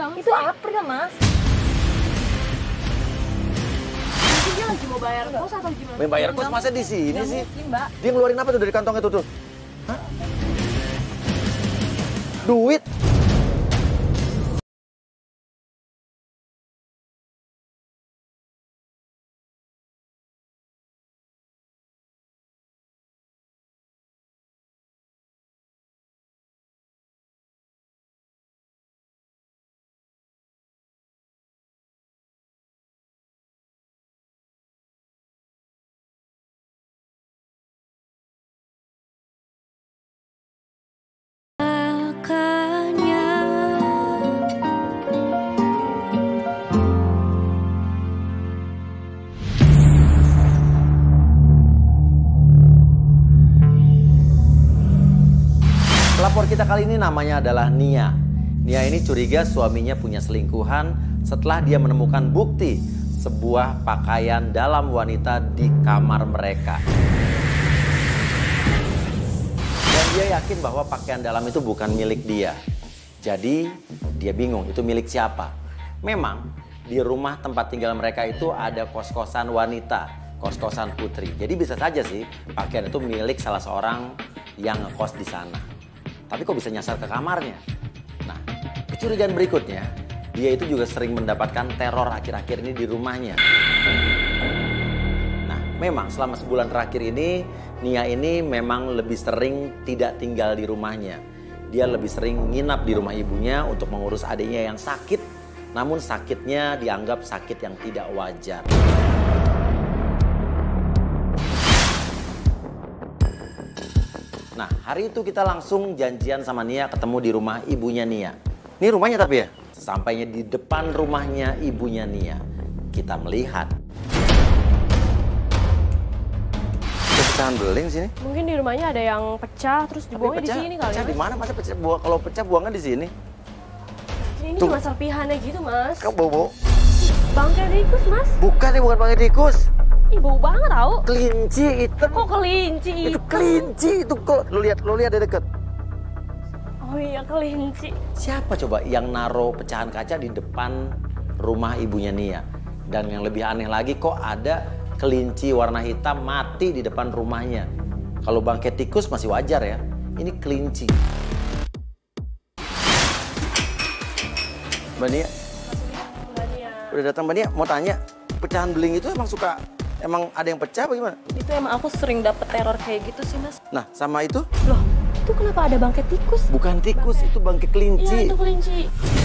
banget. Itu April, Mas. Mungkin dia lagi mau bayar kos atau gimana? Mau bayar kos masa di sini Nggak sih? mungkin, Mbak. Dia ngeluarin apa tuh dari kantong itu tuh? Hah? Duit? Pelapor kita kali ini namanya adalah Nia. Nia ini curiga suaminya punya selingkuhan setelah dia menemukan bukti sebuah pakaian dalam wanita di kamar mereka. Dan dia yakin bahwa pakaian dalam itu bukan milik dia. Jadi dia bingung itu milik siapa. Memang di rumah tempat tinggal mereka itu ada kos-kosan wanita, kos-kosan putri. Jadi bisa saja sih pakaian itu milik salah seorang yang ngekos di sana. Tapi kok bisa nyasar ke kamarnya? Nah, kecurigaan berikutnya, dia itu juga sering mendapatkan teror akhir-akhir ini di rumahnya. Nah, memang selama sebulan terakhir ini, Nia ini memang lebih sering tidak tinggal di rumahnya. Dia lebih sering nginap di rumah ibunya untuk mengurus adiknya yang sakit. Namun sakitnya dianggap sakit yang tidak wajar. Nah, hari itu kita langsung janjian sama Nia ketemu di rumah ibunya Nia. Ini rumahnya tapi ya? Sampainya di depan rumahnya ibunya Nia, kita melihat pecahan beling sini. Mungkin di rumahnya ada yang pecah terus dibuangnya di sini kali. Pecah Mas. di mana? Masa pecah buang? Kalau pecah buangnya di sini. Ini Tuh. cuma serpihannya gitu, Mas. Kau bau-bau? Bangkai tikus, Mas. Bukan nih, bukan bangkai tikus. Ih, bau banget tau. Kelinci hitam. Kok kelinci Itu hitam? kelinci itu kok. Lu lihat dari deket. Oh iya, kelinci. Siapa coba yang naruh pecahan kaca di depan rumah ibunya Nia? Dan yang lebih aneh lagi kok ada kelinci warna hitam mati di depan rumahnya. Kalau bangkai tikus masih wajar ya. Ini kelinci. Mbak Nia, udah datang Mbak Nia, mau tanya, pecahan beling itu emang ada yang pecah apa gimana? Itu emang aku sering dapet teror kayak gitu sih, Mas. Nah, sama itu? Loh, itu kenapa ada bangkai tikus? Bukan tikus, itu bangkai kelinci. Iya, itu kelinci.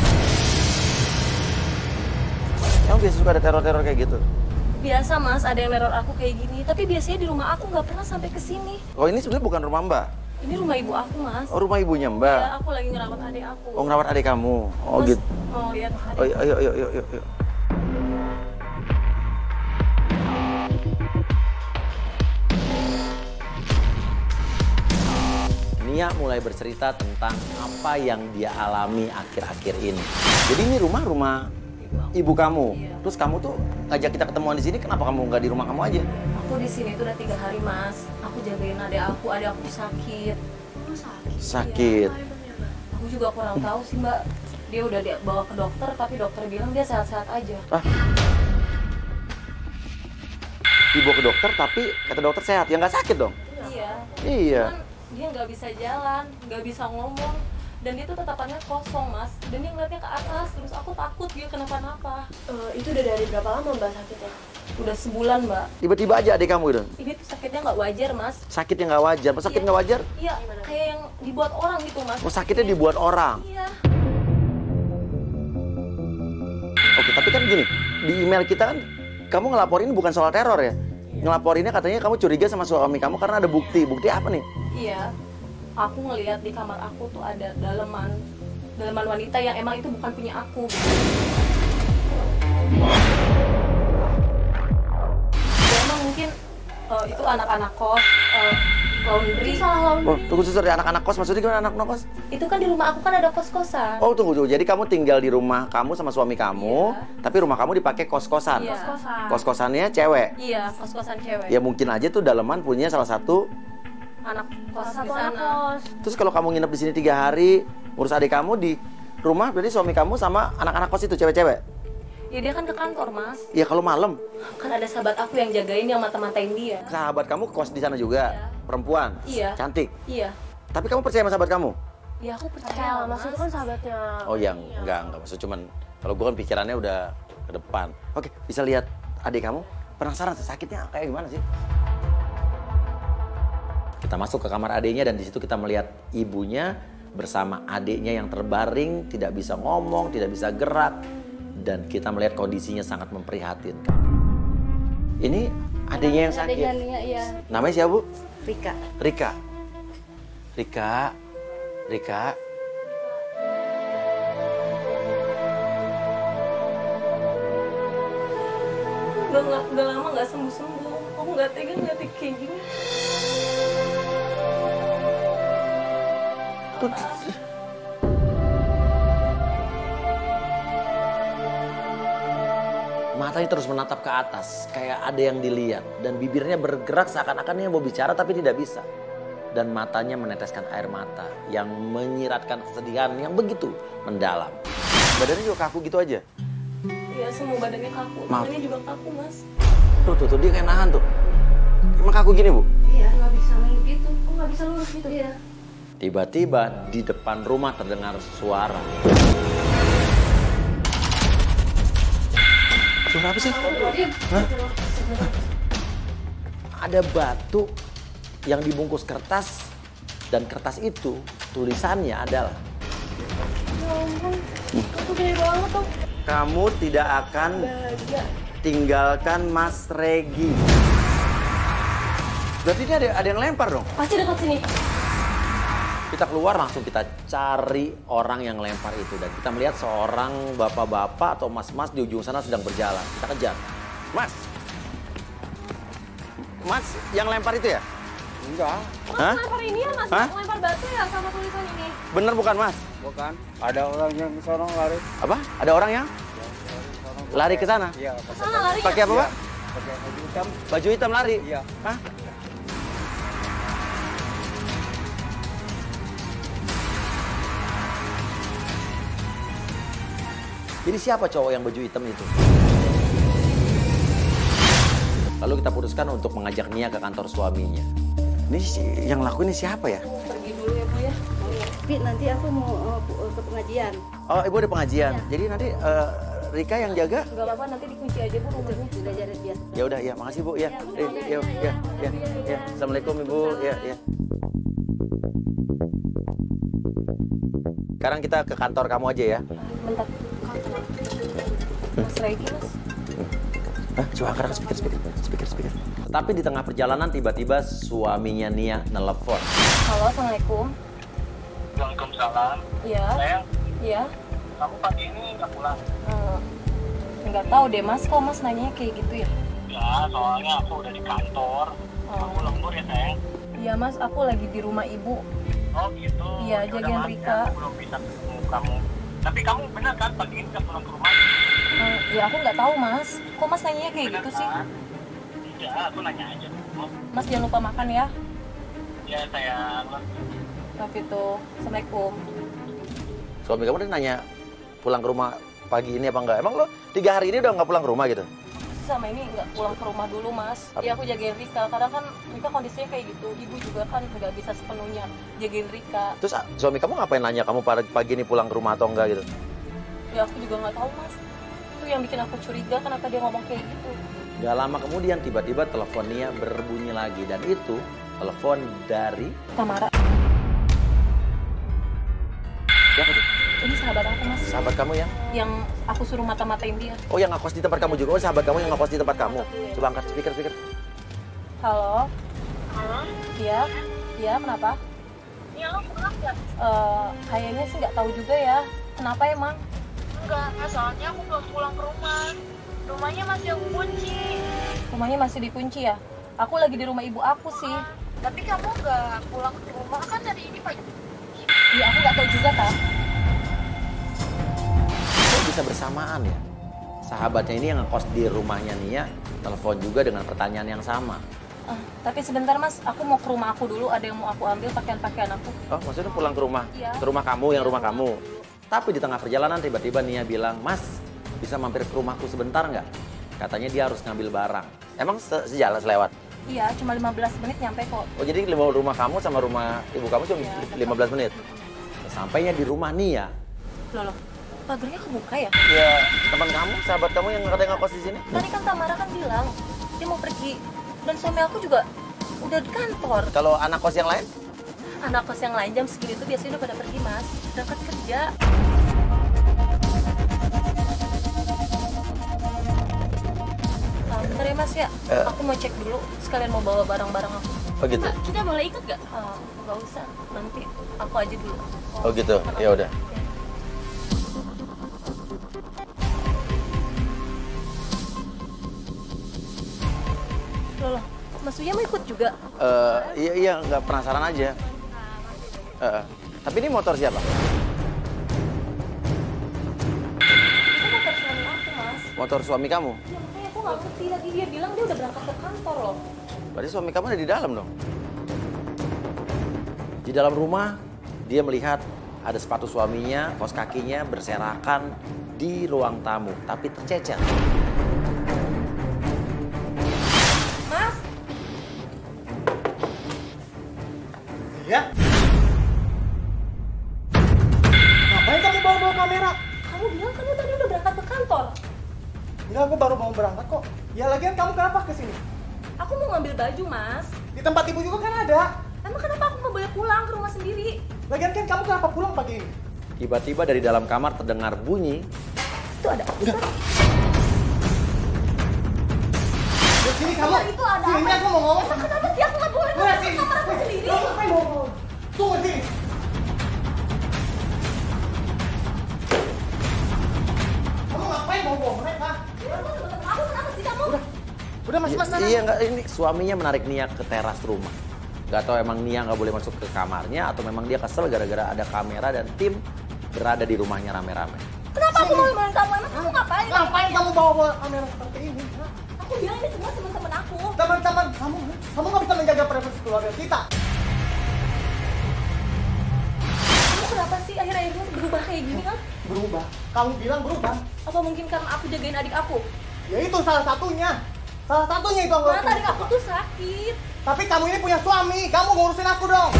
Emang biasa suka ada teror-teror kayak gitu? Biasa, Mas, ada yang neror aku kayak gini. Tapi biasanya di rumah aku nggak pernah sampai ke sini. Oh, ini sebenarnya bukan rumah Mbak? Ini rumah ibu aku, Mas. Oh, rumah ibunya Mbak? Ya, aku lagi ngerawat adik aku. Oh, ngerawat adik kamu? Oh, Mas, gitu. mau lihat adik. Oh, yuk. Nia mulai bercerita tentang apa yang dia alami akhir-akhir ini. Jadi ini rumah ibu kamu. Iya. Terus kamu tuh ngajak kita ketemuan di sini, kenapa kamu nggak di rumah kamu aja? Aku di sini tuh udah 3 hari, Mas. Aku jagain adik aku sakit. Oh, sakit. Sakit. Aku juga kurang tahu sih, Mbak. Dia udah dibawa ke dokter, tapi dokter bilang dia sehat-sehat aja. Dibawa ke dokter, tapi kata dokter sehat. Ya nggak sakit dong? Iya. Iya. Cuman dia nggak bisa jalan, nggak bisa ngomong. Dan dia tuh tatapannya kosong, Mas. Dan dia ngeliatnya ke atas, terus aku takut dia kenapa-napa. Itu udah dari berapa lama Mbak sakitnya? Udah sebulan, Mbak. Tiba-tiba aja adik kamu gitu? Ini tuh sakitnya nggak wajar, Mas. Sakit yang nggak wajar. Pas sakit Iya. nggak wajar? Iya, kayak yang dibuat orang gitu, Mas. Oh, sakitnya dibuat orang. Iya. Oke, tapi kan gini, di email kita kan kamu ngelaporin bukan soal teror ya? Ngelaporinnya katanya kamu curiga sama suami kamu karena ada bukti. Bukti apa nih? Iya. Aku ngelihat di kamar aku tuh ada daleman wanita yang emang itu bukan punya aku. Ya, emang mungkin itu anak-anak kos, laundry. Salah laundry. Oh, tunggu susur, anak-anak kos maksudnya gimana anak-anak kos? Itu kan di rumah aku kan ada kos-kosan. Oh, tunggu. Jadi kamu tinggal di rumah kamu sama suami kamu, tapi rumah kamu dipakai kos-kosan. Iya. Kos-kosan. Kos-kosannya cewek. Iya, kos-kosan cewek. Ya mungkin aja tuh daleman punya salah satu. Anak kos Salah di satu anak sana. kos. Terus kalau kamu nginep di sini 3 hari, ngurus adik kamu di rumah berarti suami kamu sama anak-anak kos itu cewek-cewek? Ya dia kan ke kantor, Mas. Iya kalau malam. Kan ada sahabat aku yang jagain, yang mata-matain dia. Sahabat kamu kos di sana juga? Iya. Perempuan? Iya. Cantik? Iya. Tapi kamu percaya sama sahabat kamu? Ya aku percaya Percaya lah, lah, Mas itu kan sahabatnya. Oh yang enggak maksud cuman kalau gue kan pikirannya udah ke depan. Oke, bisa lihat adik kamu? Penasaran sakitnya kayak gimana sih? Kita masuk ke kamar adiknya dan di situ kita melihat ibunya bersama adiknya yang terbaring, tidak bisa ngomong, tidak bisa gerak, dan kita melihat kondisinya sangat memprihatinkan. Ini adiknya yang sakit. Adiknya Nia, iya. Namanya siapa, Bu? Rika. Rika. Rika. Rika. Udah lama nggak sembuh-sembuh. Aku nggak tega ngeliat kayak gini. Matanya terus menatap ke atas, kayak ada yang dilihat. Dan bibirnya bergerak seakan-akan dia mau bicara tapi tidak bisa. Dan matanya meneteskan air mata yang menyiratkan kesedihan yang begitu mendalam. Badannya juga kaku gitu aja. Iya, semua badannya kaku. Maaf. Badannya juga kaku, Mas. Tuh, dia kayak nahan tuh. Emang kaku gini, Bu? Iya, nggak bisa main gitu. Kok nggak bisa lurus gitu? Iya. Tiba-tiba di depan rumah terdengar suara. Suara apa sih? Hah? Ada batu yang dibungkus kertas dan kertas itu tulisannya adalah Ya ampun, aku gede banget tuh. kamu tidak akan Bahagia. tinggalkan Mas Regi. Berarti ini ada yang lempar dong. Pasti dekat sini. Kita keluar langsung kita cari orang yang lempar itu dan kita melihat seorang bapak-bapak atau mas-mas di ujung sana sedang berjalan. Kita kejar. Mas. Mas yang lempar itu ya? Enggak, Mas Hah? lempar ini ya, Mas? Hah? Lempar batu ya sama tulisan ini. Bener bukan Mas? bukan. Ada orang yang ke sana lari. Apa? Ada orang yang lari ke sana? Iya, Sana lari ya? Pakai apa, Pak? pakai baju hitam. Baju hitam lari? Iya. Hah? Jadi siapa cowok yang baju hitam itu? Lalu kita putuskan untuk mengajak Nia ke kantor suaminya. Ini yang lakuin ini siapa ya? Pergi dulu ya, Bu ya. Tapi nanti aku mau ke pengajian. Oh, ibu ada pengajian. Jadi nanti Rika yang jaga? Gak apa-apa, nanti dikunci aja, Bu, rumahnya. Sudah jadi biasa. Ya udah, ya makasih Bu ya. Ya. Assalamualaikum Ibu. Ya. Sekarang kita ke kantor kamu aja ya. Bentar. Mas Regi, Mas. Hah, coba angkat speaker. Tetapi di tengah perjalanan tiba-tiba suaminya Nia nelpon. Halo, Assalamualaikum. Waalaikumsalam. Iya. Sayang, Iya. kamu pagi ini nggak pulang? Nggak tahu deh, Mas. Kok Mas nanyanya kayak gitu ya? Ya, soalnya aku udah di kantor. Kamu lembur ya, sayang? Iya, Mas. Aku lagi di rumah Ibu. Oh, gitu. Iya, Ya udah, jagain maaf ya, Rika. aku belum bisa ketemu kamu. Tapi kamu benar kan pagi ini nggak pulang ke rumah? Ya, aku nggak tahu, Mas. Kok Mas nanyanya kayak Benar gitu sih? kan? Iya, aku nanya aja. Oh, Mas jangan lupa makan ya. ya, sayang. Tapi tuh, Assalamualaikum. Suami kamu tadi nanya pulang ke rumah pagi ini apa enggak? Emang lo 3 hari ini udah nggak pulang ke rumah gitu? Sama ini nggak pulang ke rumah dulu, Mas. Ya aku jagain Rika, karena kan Rika kondisinya kayak gitu. Ibu juga kan nggak bisa sepenuhnya jagain Rika. Terus suami kamu ngapain nanya kamu pagi ini pulang ke rumah atau enggak gitu? Ya aku juga nggak tahu, Mas. Itu yang bikin aku curiga, kenapa dia ngomong kayak gitu. Gak lama kemudian tiba-tiba telepon Nia berbunyi lagi dan itu telepon dari Tamara, siapa tuh? ini sahabat aku, Mas. Sahabat kamu Yang aku suruh mata-matain dia. Oh yang ngekos di tempat kamu juga? Oh sahabat kamu yang ngekos di tempat kamu? Coba angkat speaker. Halo? Halo? Iya? Iya, kenapa? Iya, lo pulang nggak? Kayaknya sih nggak tahu juga ya. Kenapa emang? Enggak, soalnya aku belum pulang ke rumah. Rumahnya masih aku kunci. Rumahnya masih dikunci ya? Aku lagi di rumah ibu aku sih. Tapi kamu nggak pulang ke rumah kan hari ini pagi? Iya, aku nggak tahu juga, Kak. Kok bisa bersamaan ya? Sahabatnya ini yang ngekos di rumahnya Nia telepon juga dengan pertanyaan yang sama. Tapi sebentar, Mas, aku mau ke rumah aku dulu. Ada yang mau aku ambil pakaian-pakaian aku. Oh maksudnya pulang ke rumah? Iya. Ke rumah kamu, yang rumah kamu? Tapi di tengah perjalanan tiba-tiba Nia bilang, Mas, bisa mampir ke rumahku sebentar nggak? Katanya dia harus ngambil barang. Emang sejalan selewat? Iya, cuma 15 menit nyampe kok. Oh, jadi rumah kamu sama rumah ibu kamu cuma 15 menit? Sampainya di rumah Nia. Loh, pagernya kebuka ya? Ya, teman kamu, sahabat kamu yang katanya ngekos di sini. Tadi kan Tamara kan bilang, dia mau pergi. Dan suami aku juga udah di kantor. Kalau anak kos yang lain? Anak kos yang lain jam segini tuh biasanya udah pada pergi, Mas. Berangkat kerja. Bentar ya, Mas ya. Aku mau cek dulu. Sekalian mau bawa barang-barang aku. Oh gitu? Kita boleh ikut gak? Gak usah. Nanti aku aja dulu. Oh gitu? Ya udah. Loh, Mas Uya mau ikut juga? Iya, nggak penasaran aja. Tapi ini motor siapa? Itu motor suami aku, Mas. Motor suami kamu? Ya, makanya aku nggak ngerti lagi. Dia bilang dia udah berangkat ke kantor loh. Berarti suami kamu ada di dalam dong? Di dalam rumah, dia melihat ada sepatu suaminya, kaos kakinya berserakan di ruang tamu, tapi tercecer. Mas! Iya? Ngapain kamu bawa-bawa kamera? Kamu bilang kamu tadi udah berangkat ke kantor. Enggak, aku baru mau berangkat kok. Ya lagian kamu kenapa kesini? Aku mau ngambil baju, Mas. Di tempat ibu juga kan ada. Emang kenapa aku nggak boleh pulang ke rumah sendiri? Lagian kan kamu kenapa pulang pagi ini? Tiba-tiba dari dalam kamar terdengar bunyi. Itu ada apa? Di sini kamu. Itu ada Sini apa? aku mau ngomong. Emang kenapa sih aku nggak boleh Nah, masuk sini. ke kamar aku sendiri? Kamu ngapain mau ngomong? Tunggu sini. Kamu ngapain mau bawa mereka? Aku kenapa sih kamu? Udah mas sana. Iya, enggak, ini suaminya menarik Nia ke teras rumah. Gak tahu emang Nia nggak boleh masuk ke kamarnya atau memang dia kesel gara-gara ada kamera dan tim berada di rumahnya rame-rame. Kenapa aku mau nemenin kamu? Emang kamu ngapain? Ngapain kamu bawa kamera seperti ini? Hah? Aku bilang ini semua teman-teman aku. Teman-teman, kamu nggak bisa menjaga privasi keluarga kita. Kamu kenapa sih akhir-akhir ini berubah kayak gini kan? Berubah? Kamu bilang berubah? Apa mungkin karena aku jagain adik aku? Ya itu salah satunya. Salah satunya itu. Mana adik aku tuh sakit. Tapi kamu ini punya suami, kamu ngurusin aku dong.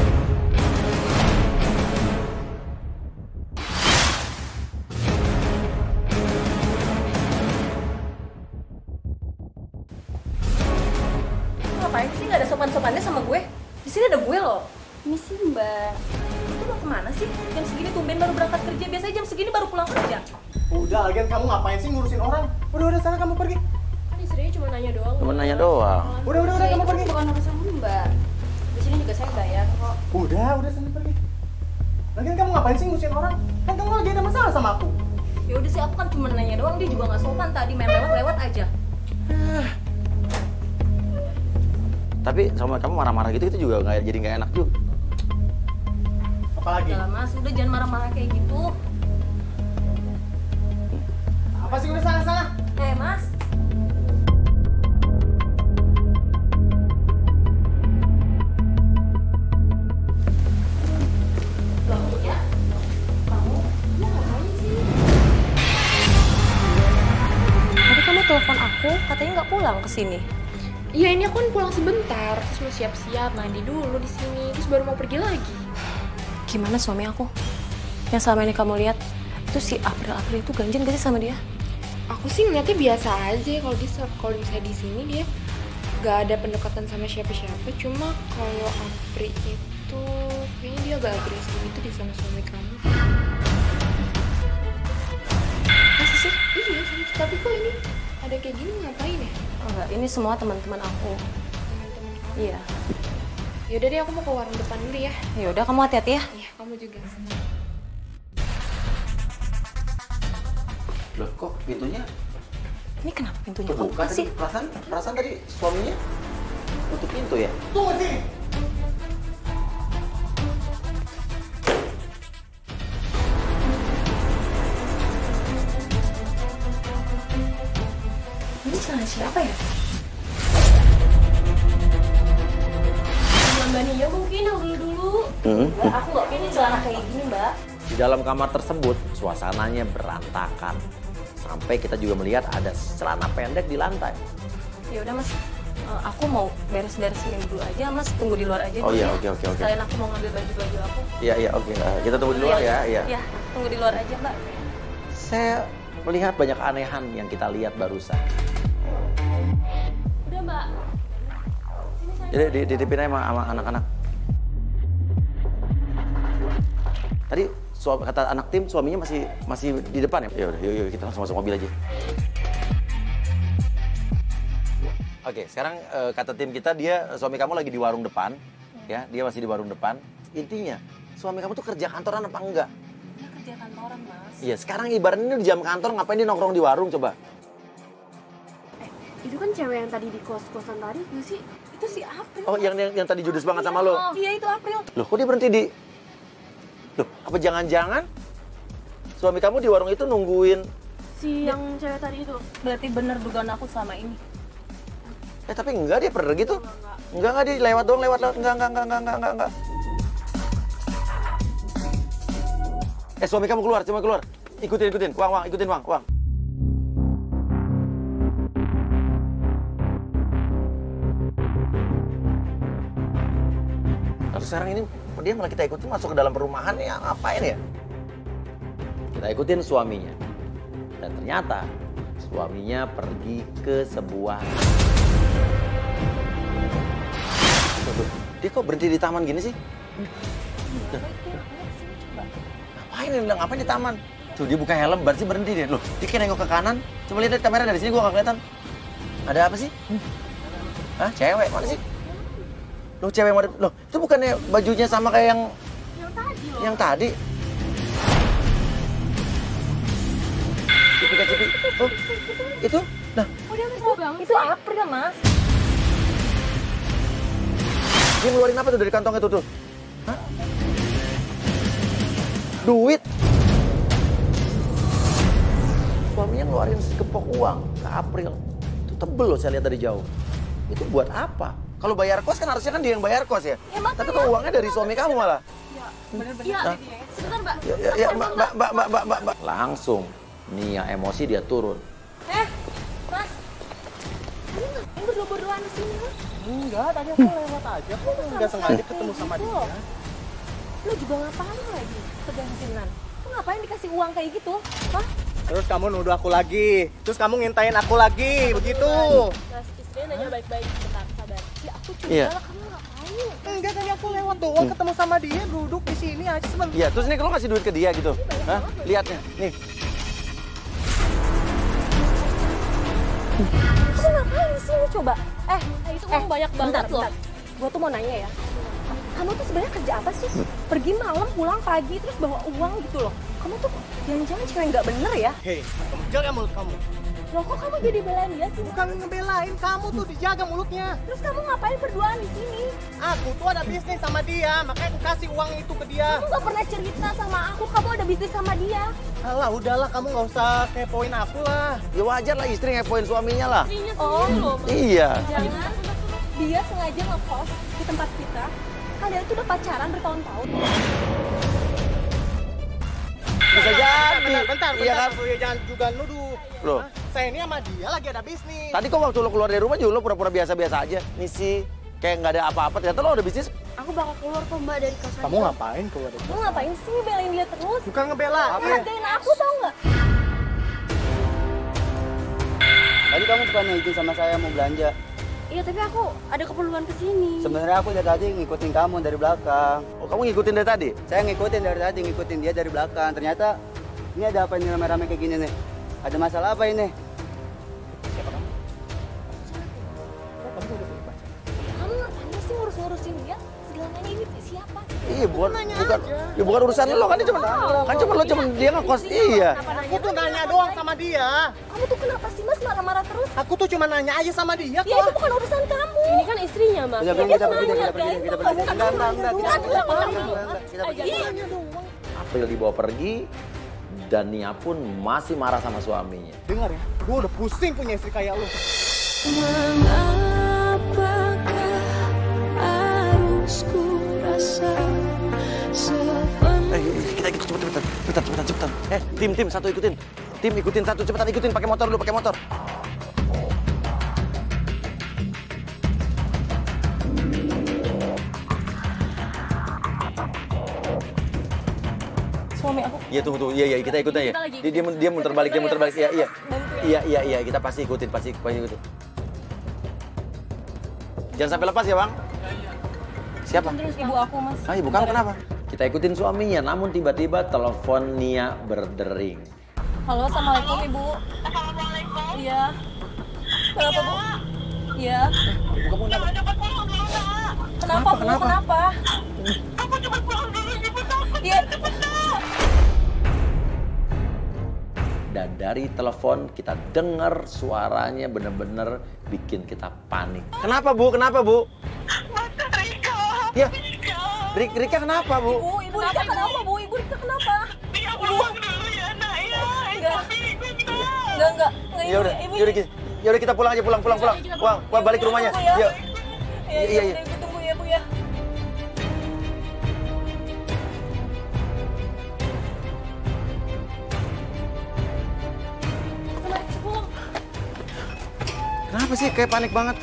Ngapain sih nggak ada sopan-sopannya sama gue? Di sini ada gue loh. Ini sih Mbak. Itu mau kemana sih? Jam segini tumben baru berangkat kerja. Biasanya jam segini baru pulang kerja. Udah, lagian kamu ngapain sih ngurusin orang? Udah sana kamu pergi. Kan istrinya cuma nanya doang. Cuma nanya doang. Udah kamu pergi. Bukan urusan Mbak. Di sini juga saya bayar kok. Udah sana pergi. Lagian kamu ngapain sih ngurusin orang? Kan kamu lagi ada masalah sama aku. Ya udah sih, aku kan cuma nanya doang. Dia juga nggak sopan tadi, main lewat-lewat aja. Tapi sama kamu marah-marah gitu itu juga jadi nggak enak juga. Apalagi? Udah Mas, udah jangan marah-marah kayak gitu. Apa sih udah sana? Mas. Loh, ya? Kamu? Ya ngapain sih? Tadi kamu telepon aku, katanya nggak pulang ke sini. Iya, ini aku kan pulang sebentar, terus mau siap-siap mandi dulu di sini, terus baru mau pergi lagi. Gimana suami aku? Yang selama ini kamu lihat, itu si April itu ganjen gak sih sama dia? Aku sih ngeliatnya biasa aja kalau misalnya di sini dia gak ada pendekatan sama siapa-siapa, cuma kalau April itu kayaknya dia agak agresif gitu di sama suami kamu. Masa sih? Iya, tapi kok ini ada kayak gini ngapain ya? Enggak, ini semua teman-teman aku. Teman-teman kamu. Iya. Yaudah deh, aku mau ke warung depan dulu ya. Ya udah, kamu hati-hati ya. Iya, kamu juga. Loh, kok pintunya Ini kenapa pintunya kebuka kebuka sih? tadi? Perasaan tadi suaminya tutup pintu ya? Tunggu sini. Ini celana siapa ya? Mbak Nia mungkin yang dulu-dulu. Mbak, aku nggak pilih celana kayak gini, Mbak. Di dalam kamar tersebut, suasananya berantakan. Sampai kita juga melihat ada celana pendek di lantai. Ya udah Mas, aku mau beres-beres ini dulu aja, Mas tunggu di luar aja. Oh dulu iya, ya. oke. Sekalian aku mau ngambil baju-baju aku. Iya, oke. Kita tunggu di luar ya. Iya, tunggu di luar aja Mbak. Saya melihat banyak keanehan yang kita lihat barusan. Udah Mbak. Jadi dititipin aja sama anak-anak. Tadi kata anak tim suaminya masih di depan ya? Ya udah, yuk kita langsung masuk mobil aja. Oke, sekarang kata tim kita suami kamu lagi di warung depan, ya, dia masih di warung depan. Intinya, suami kamu tuh kerja kantoran apa enggak? Dia kerja kantoran Mas. Iya, sekarang ibaratnya di jam kantor ngapain dia nongkrong di warung coba? Itu kan cewek yang tadi di kos-kosan tadi itu sih. Itu si April. Oh, yang tadi judes banget sama lo? Iya, itu April. Loh, kok dia berhenti di... Loh, apa jangan-jangan suami kamu di warung itu nungguin... Si yang cewek tadi itu. Berarti bener dugaan aku selama ini. Tapi enggak, dia pernah gitu. Enggak, dia lewat doang, lewat. Enggak. Suami kamu keluar. Ikutin. Wang, ikutin Wang. Lalu sekarang ini dia malah kita ikutin masuk ke dalam perumahan ya, ngapain ya? Kita ikutin suaminya. Dan ternyata suaminya pergi ke sebuah... Tuh, dia kok berhenti di taman gini sih? Ngapain di taman? Tuh dia buka helm, berarti berhenti dia. Loh, dia kayak nengok ke kanan. Coba lihat kamera dari sini, gua nggak kelihatan. Ada apa sih? Hah, cewek mana sih? Loh, cewek mana? Loh, itu bukannya bajunya sama kayak yang tadi? Cipi. Oh, itu? Nah, Itu April Mas. dia ngeluarin apa tuh dari kantong itu tuh? Hah? Duit. Suaminya ngeluarin segepok uang ke April. Itu tebel loh saya lihat dari jauh. Itu buat apa? Kalau bayar kos kan harusnya kan dia yang bayar kos ya. Tapi kok uangnya dari suami kamu malah? Iya, sebentar Mbak. Ya, Mbak. Langsung Nia emosi dia turun. Mas. Ini berdua-berduaan di sini Mas. Enggak, tadi aku lewat aja. Kok nggak sengaja ketemu sama dia? Lo juga ngapain lagi kegantinan? Lo ngapain dikasih uang kayak gitu? Hah? Terus kamu nuduh aku lagi. Terus kamu ngintain aku lagi, begitu. Mas, istrinya nanya baik-baik, bentar, sabar. Ya aku curiga Iya. lah, kamu ngapain? Enggak, tadi aku lewat doang ketemu sama dia, duduk di sini aja sebentar. Iya, terus ini kalau ngasih duit ke dia gitu. Hah? Lihatnya, nih. Kamu ngapain di sini coba? Itu uang banyak banget loh. Gua tuh mau nanya ya. Kamu tuh sebenarnya kerja apa sih? Pergi malam, pulang pagi, terus bawa uang gitu loh. Kamu tuh jangan-jangan cewek nggak bener ya? Hei, kamu jaga mulut kamu. Loh kok kamu jadi belain dia sih? Bukan ngebelain, kamu tuh dijaga mulutnya. Terus kamu ngapain berduaan di sini? Aku tuh ada bisnis sama dia, makanya aku kasih uang itu ke dia. Kamu nggak pernah cerita sama aku, kamu ada bisnis sama dia. Alah, udahlah, kamu nggak usah kepoin aku lah. Ya wajar lah istri ngepoin suaminya lah. Oh, Iya. jangan dia sengaja ngekos di tempat kita. Kalian tuh udah pacaran bertahun-tahun. Bisa jadi. Bentar. Iya kan? Ya, jangan juga nuduh. Loh. Hah? Saya ini sama dia lagi ada bisnis. Tadi kok waktu lo keluar dari rumah juga lo pura-pura biasa-biasa aja. Nih sih, kayak nggak ada apa-apa. Ternyata lo ada bisnis. Aku bakal keluar kok Mbak dari kosan. Kamu ngapain keluar dari Kamu ngapain sih belain dia terus? Bukan ngebela. Hargain aku tau nggak? Tadi kamu bukannya izin sama saya mau belanja. Iya, tapi aku ada keperluan kesini. Sebenarnya aku dari tadi ngikutin kamu dari belakang. Oh, kamu ngikutin dari tadi? Saya ngikutin dari tadi, ngikutin dia dari belakang. Ternyata ini ada apa ini rame-rame kayak gini nih? Ada masalah apa ini? Kamu ngapain sih ngurus-ngurusin dia? Segalanya ini siapa? Iya, bukan urusan lo kan, lo cuma dia ngekos. Iya. Aku tuh nanya doang sama dia. Kamu tuh kenapa sih Mas marah-marah terus? Aku tuh cuma nanya aja sama dia Ya itu kok. bukan urusan kamu. Ini kan istrinya, Mas. Kita pergi, kita pergi. April dibawa pergi dan Nia pun masih marah sama suaminya. Dengar ya, gue udah pusing punya istri kayak lu. Kita ikut cepet. cepetan. Tim satu ikutin. Tim ikutin satu, cepetan ikutin, pakai motor dulu, pakai motor. Suami aku. Iya tunggu, iya kita ikutin ya. Dia muter balik, Iya, kita pasti ikutin. Jangan sampai lepas ya, Bang. Siapa? Terus ibu aku, Mas. Ah, ibu kamu kenapa? Kita ikutin suaminya, namun tiba-tiba telepon Nia berdering. Halo, assalamualaikum ibu. Assalamualaikum. Iya. Kenapa bu? Iya. Ibu kamu kenapa? Cepat pulang dulu, Nak. Kenapa bu? Kenapa? Kamu cepat pulang dulu, ibu takut. Iya. Dan dari telepon kita dengar suaranya bener-bener bikin kita panik. Kenapa bu? Mata Rika. Ya, Rika kenapa bu? Ibu Rika kenapa bu? Ibu Rika kenapa? Dia pulang dulu ya, Nak ya. Enggak. Yaudah kita pulang aja, pulang. Wah, balik ke rumahnya. Yuk. Iya. Ibu tunggu ya bu ya. Kenapa sih kayak panik banget?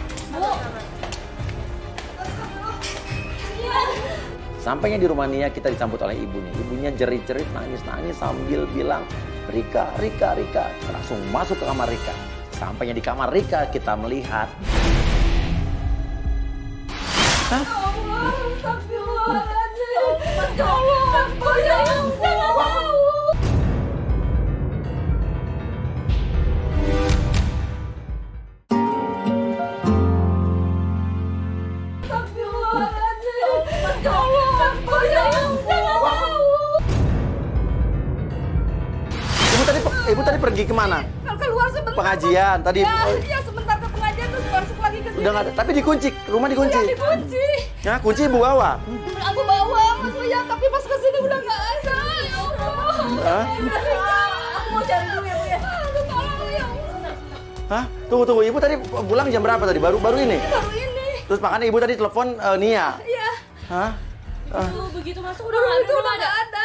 Sampainya di rumah Nia, kita disambut oleh ibunya. Ibunya jerit-jerit, nangis sambil bilang, Rika. Kita langsung masuk ke kamar Rika. Sampainya di kamar Rika, kita melihat. Hah? Ibu tadi pergi kemana? Keluar sebentar. Pengajian tadi. Iya, sebentar ke pengajian terus masuk lagi ke sini. Udah nggak ada. Tapi dikunci, rumah dikunci. Udah dikunci. Ya, kunci ibu bawa. Aku bawa, Mas Uya, tapi pas ke sini udah nggak ada. Ya Allah. Hah? Aku mau cari dulu ya, Bu ya. Aduh, tolong ya. Hah? Tunggu. Ibu tadi pulang jam berapa tadi? Baru ini? Baru ini. Terus makanya ibu tadi telepon Nia. Iya. Hah? Begitu masuk udah nggak ada.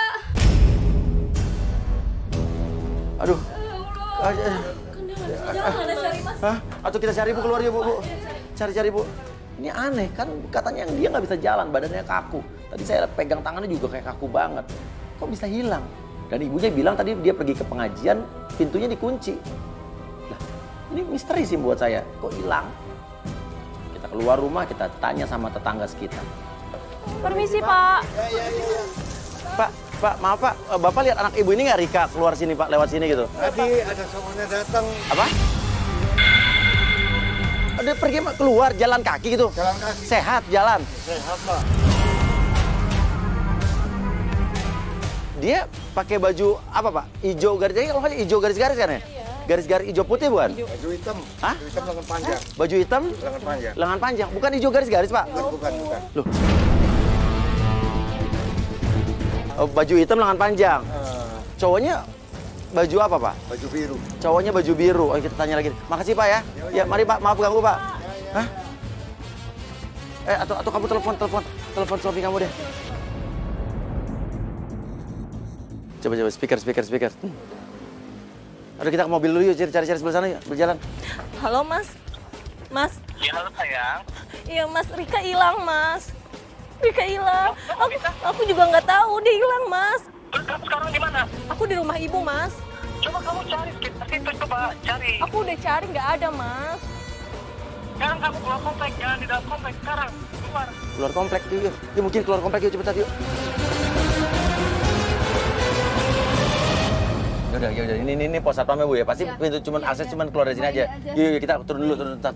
Aduh. Kan dia nggak bisa jalan, Mas. Hah? Atau kita cari ibu keluar ya, Bu. Cari Bu. Ini aneh kan, katanya dia nggak bisa jalan, badannya kaku. Tadi saya pegang tangannya juga kayak kaku banget. Kok bisa hilang? Dan ibunya bilang tadi dia pergi ke pengajian, pintunya dikunci. Lah, ini misteri sih buat saya. Kok hilang? Kita keluar rumah, kita tanya sama tetangga sekitar. Permisi, Pak. Pak, maaf Pak, Bapak lihat anak ibu ini nggak Rika keluar sini Pak, lewat sini gitu? Tadi ada semuanya datang. Apa? Dia pergi keluar jalan kaki gitu? Jalan kaki. Sehat jalan? Sehat Pak. Dia pakai baju apa Pak? Hijau garis-garis, kalau nggak hijau garis-garis kan ya? Garis-garis hijau putih bukan? Baju hitam. Hah? Baju hitam lengan panjang. Baju hitam? Lengan panjang. Bukan hijau garis-garis Pak? Bukan. Loh. Oh, baju hitam lengan panjang. Cowoknya baju apa Pak? Baju biru. Cowoknya baju biru. Oh kita tanya lagi. Makasih Pak ya. Ya mari Pak, maaf ganggu Pak. Hah? Atau kamu telepon suami kamu deh. Coba speaker. Aduh kita ke mobil dulu yuk, cari sebelah sana yuk, berjalan. Halo, Mas. Mas. Ya, halo sayang. Iya, Mas. Rika hilang, Mas. Rika hilang. Aku juga nggak tahu dia hilang, Mas. Kamu sekarang di mana? Aku di rumah ibu, Mas. Coba kamu cari sekitar situ, coba cari. Aku udah cari, nggak ada, Mas. Sekarang kamu keluar komplek, jangan di dalam komplek. Sekarang, keluar. Keluar komplek yuk. Yuk mungkin keluar komplek yuk, cepetan yuk. Yaudah, ini pos satpamnya Bu ya. Pasti pintu akses cuma keluar dari sini aja. Yuk, kita turun dulu, tar.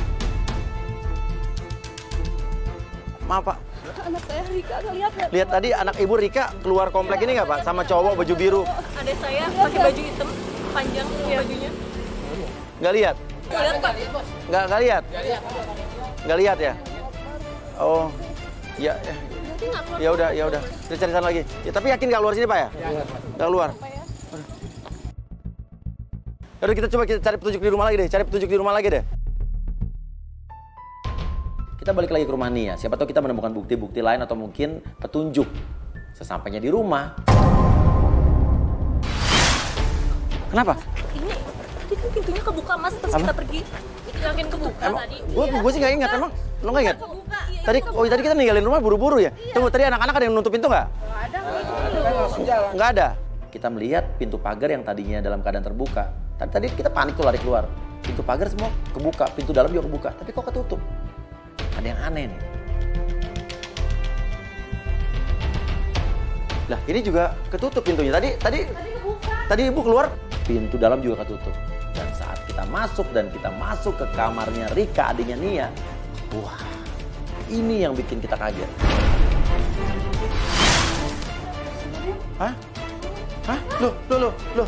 Maaf Pak. Anak saya Rika, lihat. Lihat tadi anak ibu Rika keluar komplek ini nggak Pak? Sama cowok baju biru. Adik saya pakai baju hitam panjang bajunya. Nggak lihat? Lihat Pak. Nggak lihat? Nggak lihat ya? Oh, ya. Ya udah. Kita cari sana lagi. Ya, tapi yakin nggak keluar sini Pak ya? Nggak keluar. Yaudah kita cari petunjuk di rumah lagi deh. Kita balik lagi ke rumah Nia. Siapa tahu kita menemukan bukti-bukti lain atau mungkin petunjuk. Sesampainya di rumah, Kenapa? Ini tadi kan pintunya kebuka Mas, terus kita pergi. Yakin kebuka tadi? Gue sih nggak ingat emang. Lo nggak ingat? Kebuka. Tadi kita ninggalin rumah buru-buru ya? Tunggu, tadi anak-anak ada yang nutup pintu nggak? Nggak ada. Kita melihat pintu pagar yang tadinya dalam keadaan terbuka. Tadi kita panik tuh lari keluar. Pintu pagar semua kebuka, pintu dalam juga kebuka. Tapi kok ketutup? Ada yang aneh nih. Lah, ini juga ketutup pintunya. Tadi ibu keluar, pintu dalam juga ketutup. Dan saat kita masuk ke kamarnya Rika, adiknya Nia, wah, ini yang bikin kita kaget. Hah? Loh.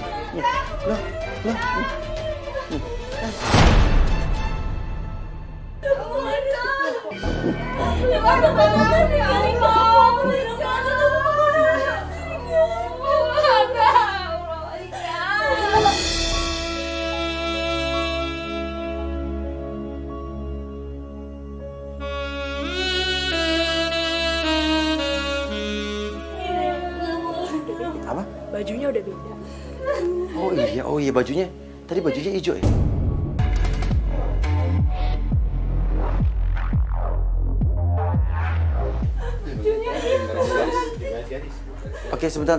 Apa? Bajunya udah beda. Oh iya bajunya. Tadi bajunya hijau ya? Oke, sebentar.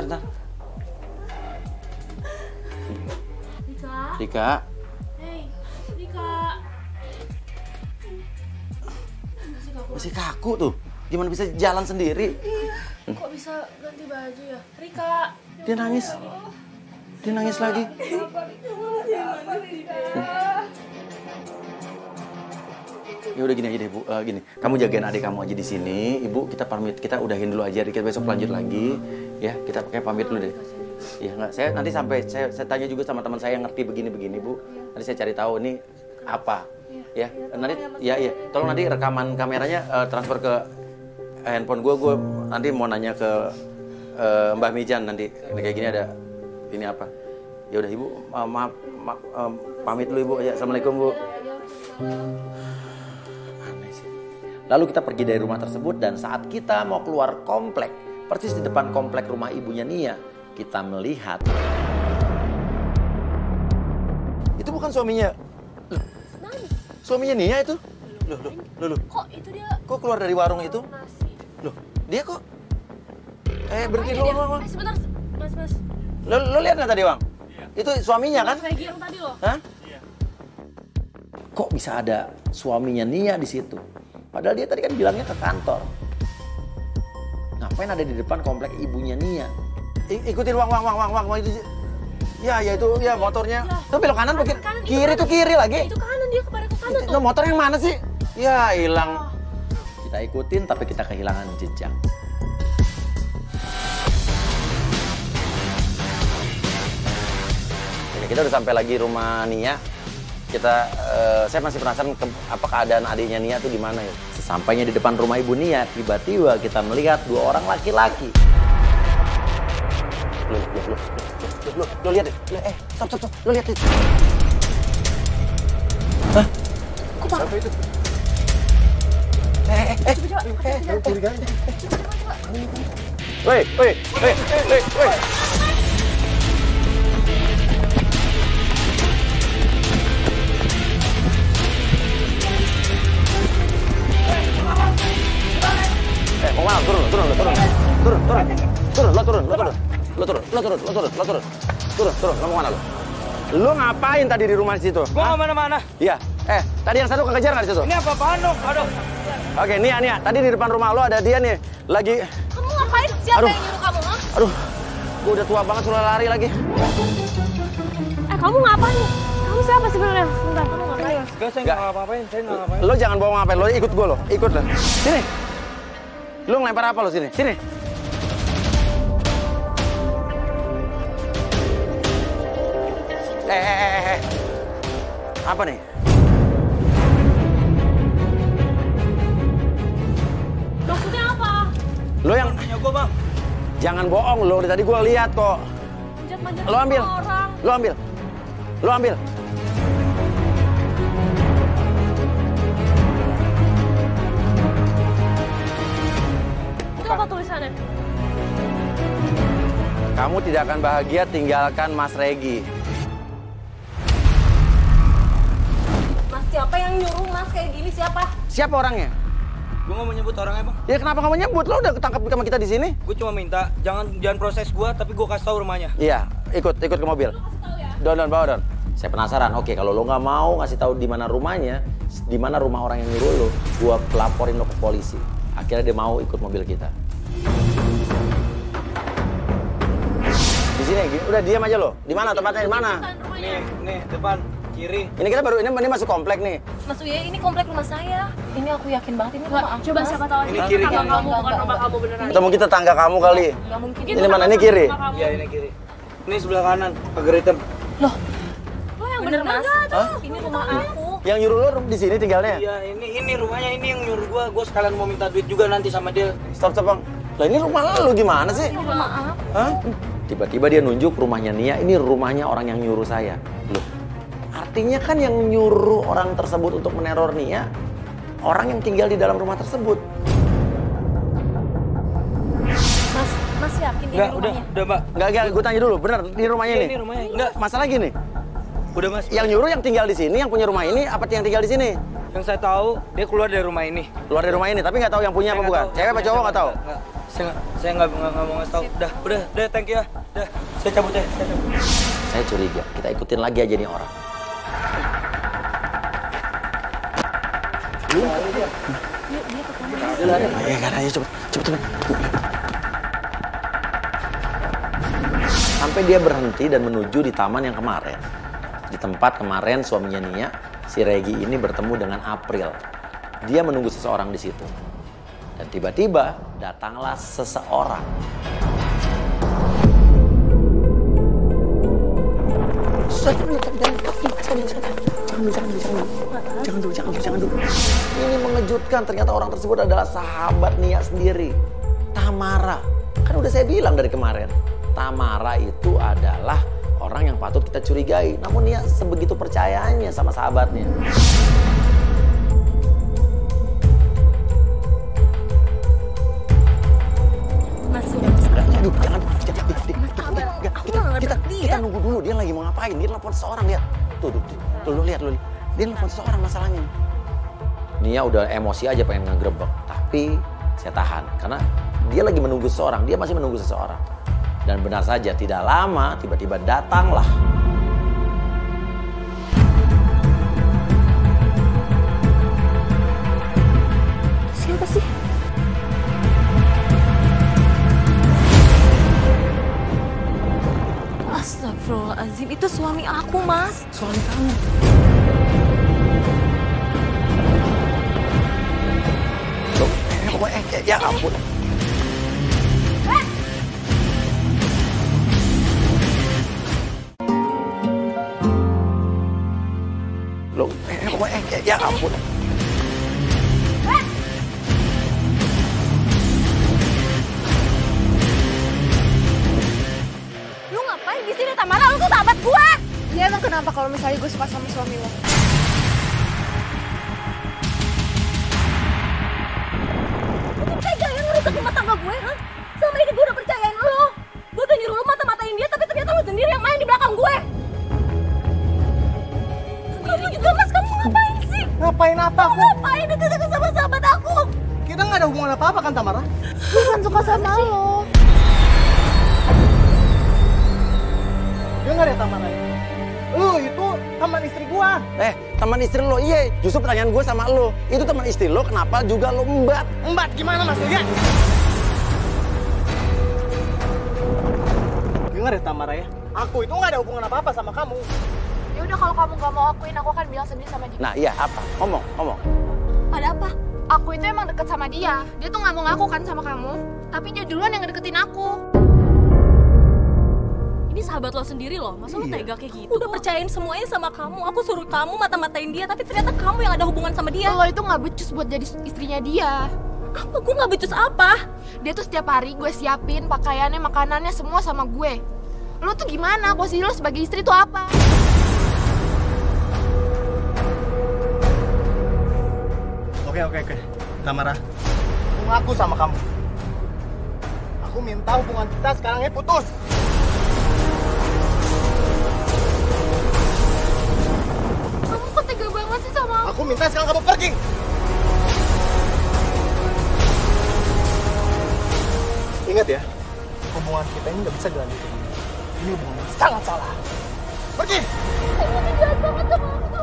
Rika. Hei, Rika. Masih kaku tuh. Gimana bisa jalan sendiri? Kok bisa ganti baju ya? Rika. Dia nangis. Dia nangis lagi. Ya udah gini aja deh, Bu. Gini, kamu jagain adik kamu aja di sini. Ibu, kita pamit. Kita udahin dulu aja. Kita besok lanjut lagi. Ya, kita pakai pamit dulu deh. Ya enggak, saya nanti sampai saya tanya juga sama teman saya yang ngerti begini-begini, Bu. Nanti saya cari tahu ini apa. Ya, nanti ya. Tolong nanti rekaman kameranya transfer ke handphone gue nanti mau nanya ke Mbah Mijan nanti. Kayak gini ada ini apa. Ya udah Ibu, maaf pamit dulu Ibu. Ya, Assalamualaikum, Bu. Aneh sih. Lalu kita pergi dari rumah tersebut dan saat kita mau keluar komplek, persis di depan komplek rumah ibunya Nia, kita melihat itu bukan suaminya. Suaminya Nia itu. Loh. Kok itu dia? Kok keluar dari warung itu? Loh, dia kok berhenti dulu. Sebentar, Mas. Lo lihat nggak tadi, Bang? Itu suaminya kan? Mas Peggy yang tadi loh. Hah? Kok bisa ada suaminya Nia di situ? Padahal dia tadi kan bilangnya ke kantor. Ngapain ada di depan komplek ibunya Nia? Ikutin Wang itu. Ya itu ya motornya. Tuh belok kanan mungkin kiri tuh kiri lagi. Itu kanan, dia kepada ke kanan tuh. Itu motor yang mana sih? Ya hilang. Kita ikutin tapi kita kehilangan jejak. Ini kita udah sampai lagi rumah Nia. Saya masih penasaran apa keadaan adiknya Nia tuh di mana ya. Sesampainya di depan rumah ibu Nia, tiba-tiba kita melihat dua orang laki-laki. Lo lihat deh. Stop. Lo lihat deh. Hah? Kok Pak? Siapa itu? Woi. Mau mana? Turun. Turun. Lo mau mana lo? Lo ngapain tadi di rumah situ? Gua nggak mana-mana. Iya. Tadi yang satu kekejar nggak di situ? Ini apa-apaan dong? Aduh. Oke, Nia. Tadi di depan rumah lo ada dia nih. Lagi. Kamu ngapain? Siapa yang nyuruh kamu, ha? Aduh. Gue udah tua banget sudah lari lagi. Kamu ngapain? Kamu siapa sebenarnya? Sebentar, kamu ngapain? Gak, saya nggak ngapa-ngapain. Saya nggak ngapain. Lo jangan bawa ngapain. Lo ikut gue lo. Ikut lo. Sini. Lo ngelempar apa lo sini? Sini. Apa nih? Maksudnya apa? Lo yang Tanya gua, Bang. jangan bohong lo. Dari tadi gue lihat kok. Manjat-manjat Lo ambil. orang. Lo ambil. Itu apa tulisannya? Kamu tidak akan bahagia tinggalkan Mas Regi. Mas, siapa yang nyuruh Mas kayak gini? Siapa? Siapa orangnya? Gue nggak mau nyebut orangnya, Bang. Ya kenapa kamu nyebut? Lo udah ketangkap sama kita di sini. Gue cuma minta jangan proses gue, tapi gue kasih tahu rumahnya. Iya, ikut ke mobil. Don, bawa Don. Saya penasaran. Oke, kalau lo nggak mau ngasih tahu di mana rumahnya, di mana rumah orang yang nyuruh lo, gue pelaporin lo ke polisi. Akhirnya dia mau ikut mobil kita. Di sini, udah diam aja lo. Di mana tempatnya? Di mana? Nih, depan, kiri. Ini kita baru ini masuk komplek nih. Mas Uye, ini komplek rumah saya. Ini aku yakin banget ini rumah aku. Coba Mas. siapa tahu Ini kiri, tetangga kiri. kamu bukan rumah kamu beneran. Atau mungkin tetangga kamu kali. Gak mungkin. Ini mana? Ini kiri. Iya, ini kiri. Ini sebelah kanan, pagar hitam. Loh, lo yang bener Mas? Ini rumah aku. Yang nyuruh lo di sini tinggalnya? Iya, ini rumahnya, ini yang nyuruh gue. Gue sekalian mau minta duit juga nanti sama dia. Stop, Bang. Lah ini rumah lo gimana sih? Ini rumah aku. Hah? Tiba-tiba dia nunjuk rumahnya Nia, ini rumahnya orang yang nyuruh saya. Loh, artinya kan yang nyuruh orang tersebut untuk meneror Nia, orang yang tinggal di dalam rumah tersebut. Mas yakin ini rumahnya? Udah, Mbak. Enggak, gue tanya dulu, benar ini rumahnya nih? Ini rumahnya. Enggak, Masalah gini, udah Mas. yang nyuruh yang tinggal di sini, yang punya rumah ini, apa yang tinggal di sini? Yang saya tahu, dia keluar dari rumah ini. Keluar dari rumah ini, tapi nggak tahu yang punya apa bukan? Cewek apa cowok nggak tahu? Saya nggak mau ngasih tahu. Udah, thank you ya. Udah, saya cabut ya. Saya curiga, kita ikutin lagi aja nih orang. Ayo, cepet. Sampai dia berhenti dan menuju di taman yang kemarin. Di tempat kemarin suaminya Nia, si Regi ini bertemu dengan April. Dia menunggu seseorang di situ. Dan tiba-tiba datanglah seseorang. Jangan dulu. Ini mengejutkan, ternyata orang tersebut adalah sahabat Nia sendiri, Tamara. Kan udah saya bilang dari kemarin, Tamara itu adalah orang yang patut kita curigai. Namun Nia sebegitu percayanya sama sahabatnya. Mas, Kita nunggu dulu, dia lagi mau ngapain? Dia nelfon seseorang, lihat. Tuh, lihat. Dia nelfon seseorang masalahnya. Nia udah emosi aja pengen ngegrebek, tapi saya tahan karena dia lagi menunggu seseorang, dia masih menunggu seseorang. Dan benar saja, tidak lama tiba-tiba datanglah. siapa sih? Astagfirullahaladzim, itu suami aku, Mas. Suami kamu? Ya ampun. Loh, ya ampun. Lu ngapain di sini, Tamara? Lu tuh sahabat gua. Ya emang kenapa kalau misalnya gue suka sama suami lo? Lu tega yang ngerusak rumah tangga gue, ha? Selama ini gue udah percayain lo. Gue udah nyuruh lu mata-matain dia, tapi ternyata lu sendiri yang main di belakang gue. Kamu juga, Mas, kamu ngapain sih? Ngapain apa aku? Ngapain deket-deket sama sahabat aku? Kita nggak ada hubungan apa-apa kan, Tamara? Gue kan suka sama lo. Dengar ya, Tamara. Lu itu teman istri gua. Teman istri lo, iya. Justru pertanyaan gue sama lo, itu teman istri lo, kenapa juga lo embat? Embat gimana maksudnya? Dengar ya, Tamara ya. Aku itu nggak ada hubungan apa-apa sama kamu. Ya udah kalau kamu gak mau akuin, aku akan bilang sendiri sama dia. Nah iya, apa? Ngomong. Ada apa? Aku itu emang deket sama dia. Dia tuh gak mau ngaku kan sama kamu. Tapi dia duluan yang ngedeketin aku. Ini sahabat lo sendiri loh, masa lo tega kayak gitu? Udah percayain semuanya sama kamu. Aku suruh kamu mata-matain dia, tapi ternyata kamu yang ada hubungan sama dia. Lo itu gak becus buat jadi istrinya dia. Apa? Gue gak becus apa? Dia tuh setiap hari gue siapin pakaiannya, makanannya, semua sama gue. Lo tuh gimana? Posisi lo sebagai istri tuh apa? Oke. Tamara, aku ngaku sama kamu. Aku minta hubungan kita sekarang putus. Makanya sekarang kamu pergi. Ingat ya, hubungan kita ini nggak bisa dilanjutin. Ini hubungan yang sangat salah. Pergi! Jahat banget sama aku.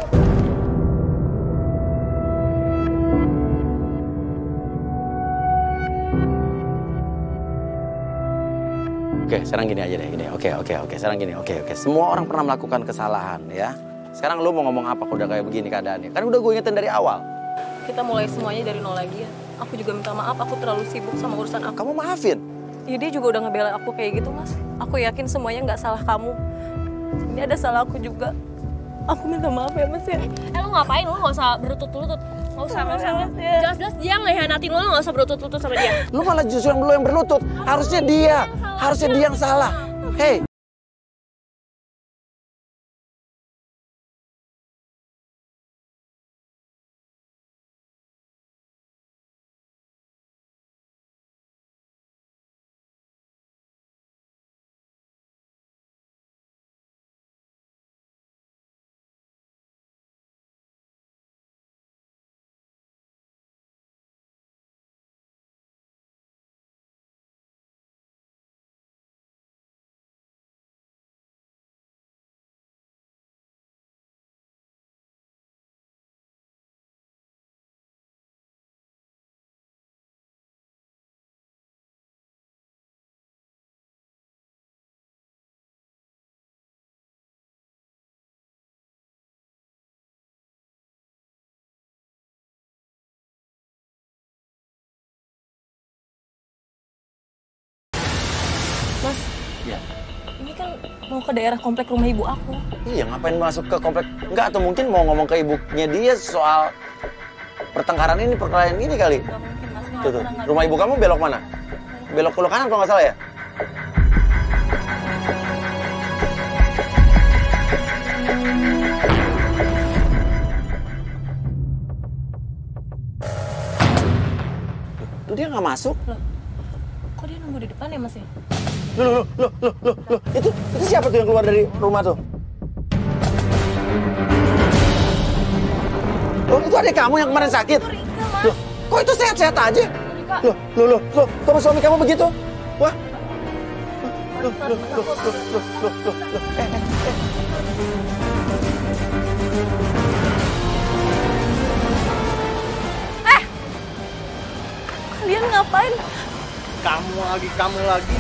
Oke, sekarang gini aja deh, gini. Oke. Sekarang gini, oke. Semua orang pernah melakukan kesalahan, ya. Sekarang lu mau ngomong apa kalau udah kayak begini keadaannya? Kan udah gue ingetin dari awal. Kita mulai semuanya dari nol lagi ya. Aku juga minta maaf, aku terlalu sibuk sama urusan aku. Kamu maafin. Ya dia juga udah ngebela aku kayak gitu, Mas. Aku yakin semuanya nggak salah kamu. Ini ada salah aku juga. Aku minta maaf ya, Mas ya. Lu ngapain? Lu nggak usah berlutut-lutut. Nggak usah. Jelas-jelas dia ngehianatin lu nggak usah berlutut-lutut sama dia. Lu malah justru yang berlutut. Harusnya dia yang salah. Hei. Mas, Ya. ini kan mau ke daerah komplek rumah ibu aku. Iya, ngapain masuk ke komplek? Enggak, atau mungkin mau ngomong ke ibunya dia soal pertengkaran ini, perkelahian ini kali. Gak mungkin, Mas. Tuh. Rumah ibu kamu belok mana? Belok ke kanan kalau nggak salah ya? Tuh dia nggak masuk. Loh, kok dia nunggu di depan ya, Mas ya? Loh. Itu siapa tuh yang keluar dari rumah tuh? Oh, itu adik kamu yang kemarin sakit? Itu Rika, Mas. Loh, kok itu sehat-sehat aja? Rika. Loh, kamu suami kamu begitu? Wah. Loh. Kalian ngapain? Kamu lagi. Kamu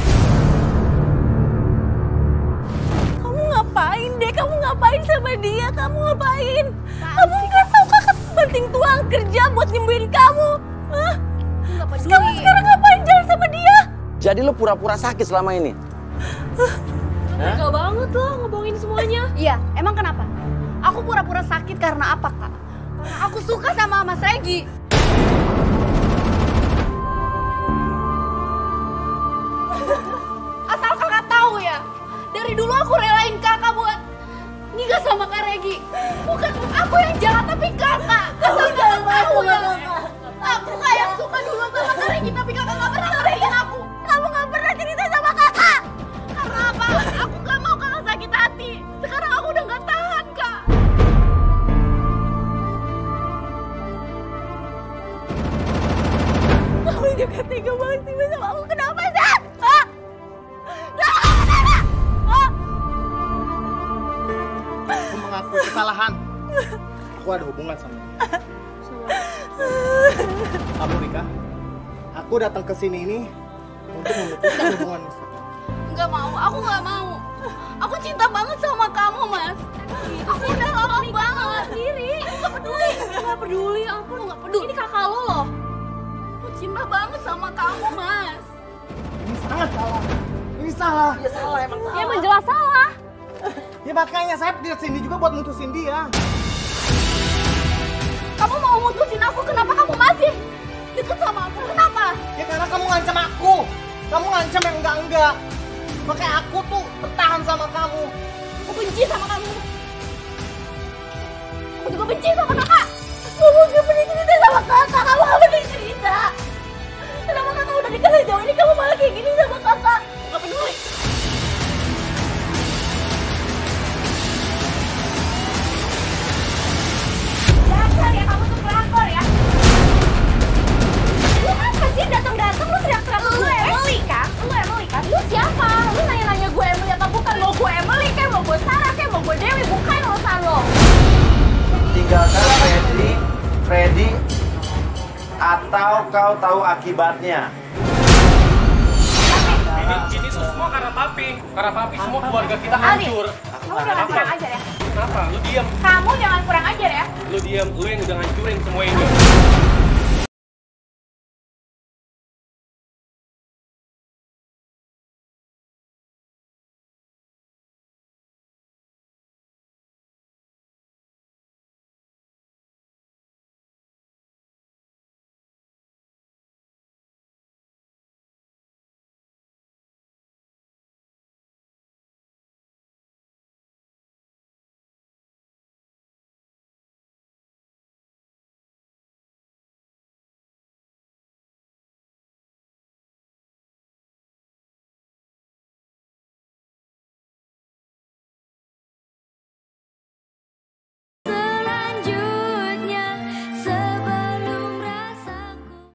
ngapain deh? Kamu ngapain sama dia? Kamu ngapain? Kamu nggak tahu kakak banting tuang kerja buat nyembuhin kamu? Hah? Kamu sekarang ngapain jalan sama dia? Jadi lu pura-pura sakit selama ini? Tega banget lo ngebohongin semuanya. Iya, emang kenapa? Aku pura-pura sakit karena apa, Kak? Karena aku suka sama Mas Regi. Asal kakak tahu ya, dari dulu aku relain kakak buat nikah sama Kak Regi. Bukan aku yang jahat, tapi kakak. Asal kakak tahu ya. Aku gak yang suka dulu sama Kak Regi, tapi kakak gak pernah ngerahin aku. Kamu gak pernah cerita sama kakak. Karena apa? Aku gak mau kakak sakit hati. Sekarang aku udah gak tahan, Kak. Kamu juga tega banget sih sama aku. Kenapa, Zat? Hah? Kenapa? Hah? Aku mengakui kesalahan. Aku ada hubungan sama dia. Kamu, Rika, aku datang ke sini ini untuk memutuskan hubungan ini. Gak mau, aku gak mau. Aku cinta banget sama kamu, Mas. Aku udah lama banget sendiri. Aku gak peduli. Gak peduli, aku gak peduli. Ini kakak lo loh. Aku cinta banget sama kamu, Mas. Ini sangat salah. Ini salah. Ya salah, emang salah. Ya emang jelas salah. Ya makanya saya di sini juga buat mutusin dia. Kamu mau mutusin aku, kenapa kamu masih deket sama aku? Kenapa? Ya karena kamu ngancam aku. Kamu ngancam yang enggak-enggak. Makanya aku tuh bertahan sama kamu. Aku benci sama kamu. Aku juga benci sama kakak. Kamu gak pernah cerita sama kakak. Kamu gak pernah cerita. Kenapa kakak udah nikah sejauh ini kamu malah kayak gini sama kakak? Gak peduli. Dasar ya kamu tuh meninggalkan Freddy, atau kau tahu akibatnya? Ini semua karena papi semua keluarga kita hancur. Kamu jangan kurang ajar ya. Kenapa? Lu diam. Kamu jangan kurang ajar ya. Lu diam, lu yang udah ngancurin semua ini.